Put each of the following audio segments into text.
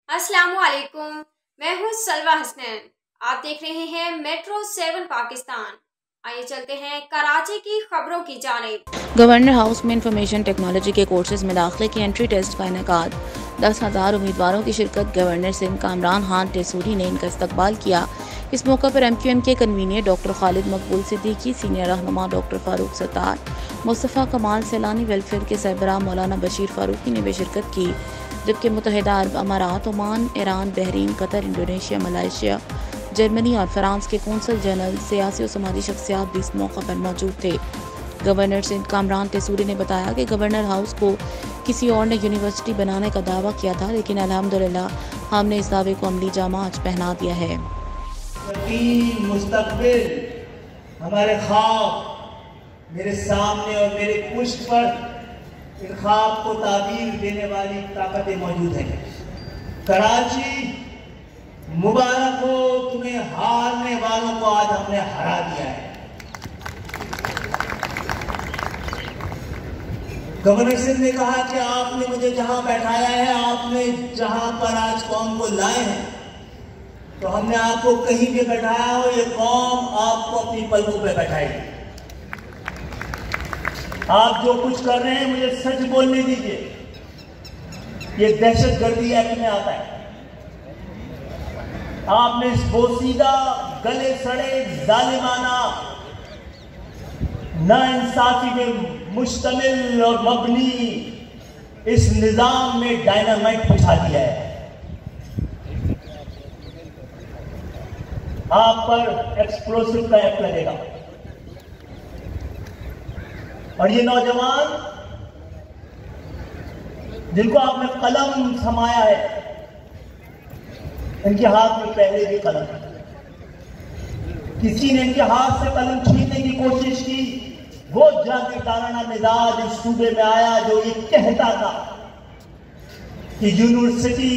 अस्सलामुअलैकुम, मैं हूं सलवा हसनैन। आप देख रहे हैं मेट्रो 7 पाकिस्तान। आइए चलते हैं कराची की खबरों की जानिब। गवर्नर हाउस में इंफॉर्मेशन टेक्नोलॉजी के कोर्सेज में दाखिले की एंट्री टेस्ट का इनेकाद। 10,000 उम्मीदवारों की शिरकत। गवर्नर सिंध कामरान खान टेसूरी ने इनका इस्तकबाल किया। इस मौका पर MQM के convener doctor Khalid Maqbool Siddiqui, senior रहनुमा डॉक्टर फारूक सत्तार, मुस्तफ़ा कमाल सैलानी, वेलफेयर के सरबराह मौलाना बशीर फारूकी ने भी शिरकत की। जबकि मुत्तहिदा अरब अमारात, Oman, Iran, Bahrain, Qatar, Indonesia, Malaysia, Germany और फ्रांस के कौंसल जनरल, सियासी और समाजी शख्सियात भी इस मौका पर मौजूद थे। गवर्नर सिंध कामरान टेसूरी ने बताया कि गवर्नर हाउस को किसी और ने यूनिवर्सिटी बनाने का दावा किया था, लेकिन अल्हम्दुलिल्लाह हमने इस दावे को अमली जामा आज पहना दिया है। मुस्तकबिल, हमारे ख्वाब मेरे सामने और मेरे पुष्ट पर इन ख्वाब को ताबीर देने वाली ताकतें मौजूद हैं। कराची मुबारक हो, तुम्हें हारने वालों को आज हमने हरा दिया है। गवर्नर सिंह ने कहा कि आपने मुझे जहां बैठाया है, आपने जहां पर आज कौम को लाए हैं, तो हमने आपको कहीं भी बैठाया हो, ये कौम आपको अपनी पलकों पे बैठाएगी। आप जो कुछ कर रहे हैं, मुझे सच बोलने दीजिए, ये दहशतगर्दी एक्ट में आता है। आपने इस बोसीदा, गले सड़े, जालिमाना, नाइंसाफी में मुश्तमिल और मबनी इस निजाम में डायनामाइट बिछा दिया है। आप पर एक्सप्लोसिव का एक्ट लगेगा। और ये नौजवान जिनको आपने कलम थमाया है, इनके हाथ में पहले भी कलम है। किसी ने इनके हाथ से कलम छीनने की कोशिश की, वो जागीरदाराना मिजाज इस सूबे में आया जो ये कहता था कि यूनिवर्सिटी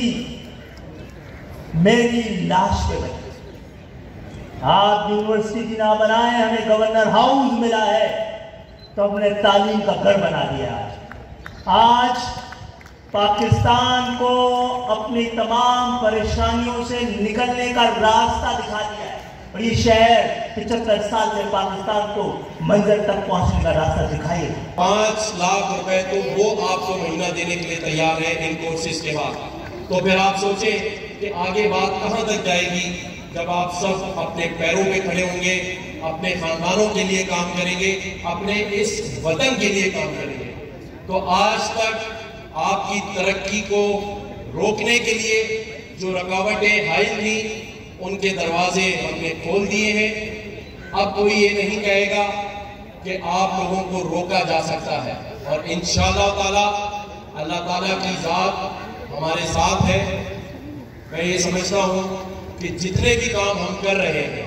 मेरी लाश पे बनी। आप यूनिवर्सिटी ना बनाए, हमें गवर्नर हाउस मिला है, तो हमने तालीम का घर बना दिया। आज पाकिस्तान को अपनी तमाम परेशानियों से निकलने का रास्ता दिखा दिया है, और ये शहर 75 साल में पाकिस्तान को मंजिल तक पहुंचने का रास्ता दिखाए। 5 लाख रुपए तो वो आपको महीना देने के लिए तैयार है इन कोर्सेज के बाद। तो फिर आप सोचें कि आगे बात कहां तक जाएगी, जब आप सब अपने पैरों पे खड़े होंगे, अपने खानदानों के लिए काम करेंगे, अपने इस वतन के लिए काम करेंगे। तो आज तक आपकी तरक्की को रोकने के लिए जो रुकावटें हाइल थी, उनके दरवाजे हमने खोल दिए हैं। अब कोई ये नहीं कहेगा कि आप लोगों को रोका जा सकता है, और इंशाअल्लाह ताला अल्लाह ताला की जात हमारे साथ है। मैं ये समझता हूँ कि जितने भी काम हम कर रहे हैं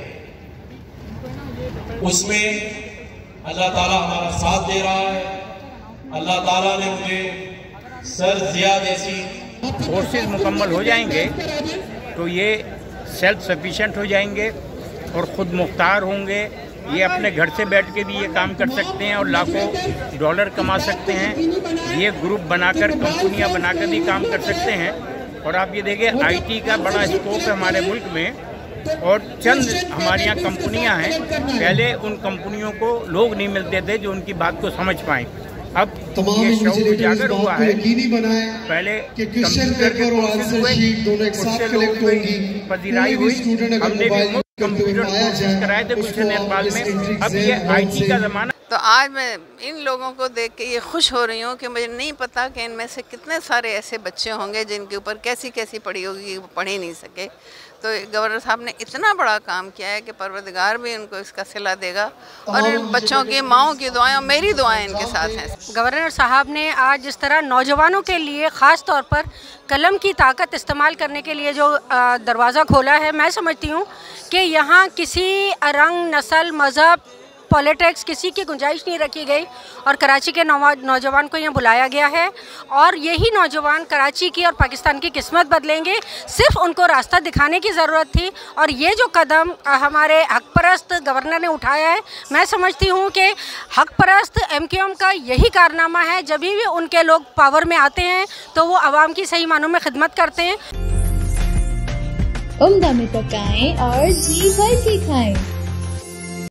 उसमें अल्लाह ताला हमारा साथ दे रहा है। अल्लाह ताला ने मुझे सर जिया जैसी कोर्सेज मुकम्मल हो जाएंगे तो ये सेल्फ सफिशिएंट हो जाएंगे और ख़ुद मुख्तार होंगे। ये अपने घर से बैठ के भी ये काम कर सकते हैं और लाखों डॉलर कमा सकते हैं। ये ग्रुप बनाकर, कंपनियां बनाकर भी काम कर सकते हैं। और आप ये देखिए, IT का बड़ा स्कोप है हमारे मुल्क में, और चंद हमारे यहाँ कंपनियां हैं। पहले उन कंपनियों को लोग नहीं मिलते थे जो उनकी बात को समझ पाएँ। अब ये शौक उजागर हुआ है। पहले कंप्यूटर के पजीराई हुई, हमने भी कंप्यूटर कोर्सेज कराए थे गुलशन इकबाल में। अब ये IT का ज़माना। तो आज मैं इन लोगों को देख के ये खुश हो रही हूँ कि मुझे नहीं पता कि इनमें से कितने सारे ऐसे बच्चे होंगे जिनके ऊपर कैसी कैसी पढ़ी होगी, वो पढ़ ही नहीं सके। तो गवर्नर साहब ने इतना बड़ा काम किया है कि परवरदिगार भी उनको इसका सिला देगा, और इन बच्चों की माओं की दुआएं और मेरी दुआएं इनके साथ हैं। गवर्नर साहब ने आज जिस तरह नौजवानों के लिए ख़ास तौर पर कलम की ताकत इस्तेमाल करने के लिए जो दरवाज़ा खोला है, मैं समझती हूँ कि यहाँ किसी रंग, नस्ल, मज़हब, पॉलिटिक्स किसी की गुंजाइश नहीं रखी गई, और कराची के नौजवान को यहाँ बुलाया गया है, और यही नौजवान कराची की और पाकिस्तान की किस्मत बदलेंगे। सिर्फ उनको रास्ता दिखाने की ज़रूरत थी, और ये जो कदम हमारे हकपरस्त गवर्नर ने उठाया है, मैं समझती हूँ कि हकपरस्त MQM का यही कारनामा है। जब भी उनके लोग पावर में आते हैं तो वो आवाम की सही मानों में खिदमत करते हैं। उम्दा में पकाएं और जी भर के खाएं।